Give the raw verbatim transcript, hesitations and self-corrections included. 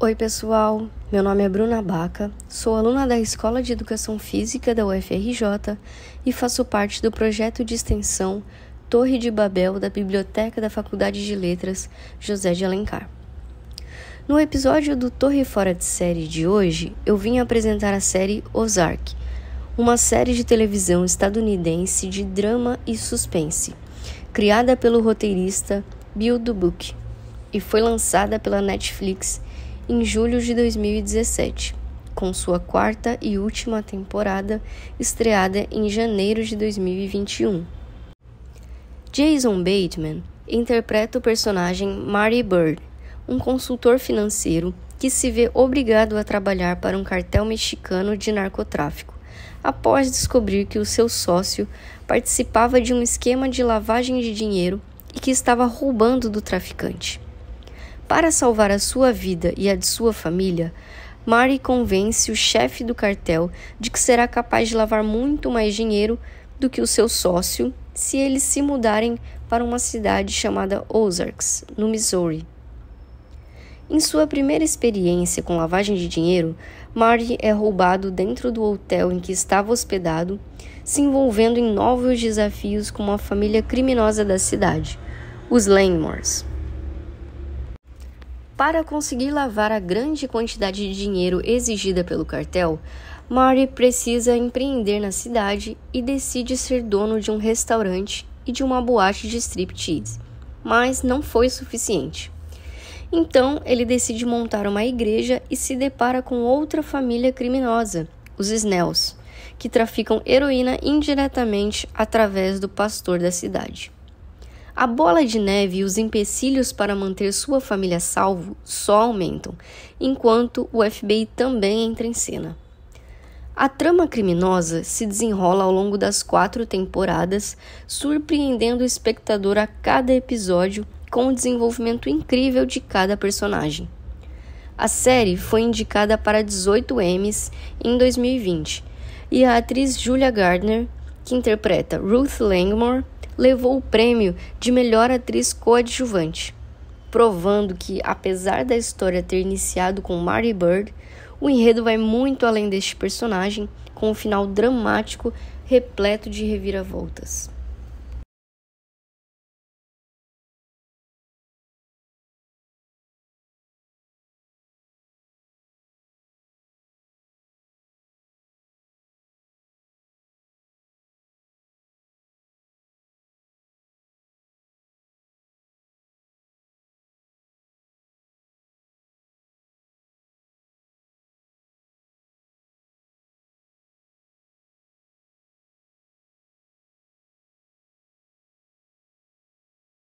Oi pessoal, meu nome é Bruna Baca, sou aluna da Escola de Educação Física da U F R J e faço parte do projeto de extensão Torre de Babel da Biblioteca da Faculdade de Letras José de Alencar. No episódio do Torre Fora de Série de hoje, eu vim apresentar a série Ozark, uma série de televisão estadunidense de drama e suspense, criada pelo roteirista Bill Dubuque e foi lançada pela Netflix em julho de dois mil e dezessete, com sua quarta e última temporada estreada em janeiro de dois mil e vinte e um. Jason Bateman interpreta o personagem Marty Byrde, um consultor financeiro que se vê obrigado a trabalhar para um cartel mexicano de narcotráfico, após descobrir que o seu sócio participava de um esquema de lavagem de dinheiro e que estava roubando do traficante. Para salvar a sua vida e a de sua família, Marty convence o chefe do cartel de que será capaz de lavar muito mais dinheiro do que o seu sócio se eles se mudarem para uma cidade chamada Ozarks, no Missouri. Em sua primeira experiência com lavagem de dinheiro, Marty é roubado dentro do hotel em que estava hospedado, se envolvendo em novos desafios com uma família criminosa da cidade, os Langmores. Para conseguir lavar a grande quantidade de dinheiro exigida pelo cartel, Marty precisa empreender na cidade e decide ser dono de um restaurante e de uma boate de striptease, mas não foi suficiente. Então, ele decide montar uma igreja e se depara com outra família criminosa, os Snells, que traficam heroína indiretamente através do pastor da cidade. A bola de neve e os empecilhos para manter sua família salvo só aumentam, enquanto o F B I também entra em cena. A trama criminosa se desenrola ao longo das quatro temporadas, surpreendendo o espectador a cada episódio com o desenvolvimento incrível de cada personagem. A série foi indicada para dezoito Emmys em dois mil e vinte, e a atriz Julia Gardner, que interpreta Ruth Langmore, levou o prêmio de melhor atriz coadjuvante, provando que, apesar da história ter iniciado com Marty Byrde, o enredo vai muito além deste personagem, com um final dramático repleto de reviravoltas.